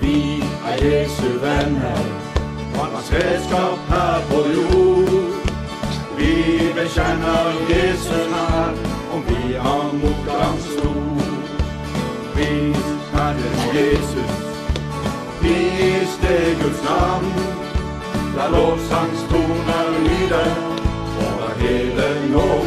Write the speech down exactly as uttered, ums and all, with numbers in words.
Vi är Jesu vänner, hans redskap här på jord. Vi bekänner Jesu namn om vi har mot hans ord. Pris Herren Jesus, pris det Guds namn. Där lovsangstoner lyder, vara heden och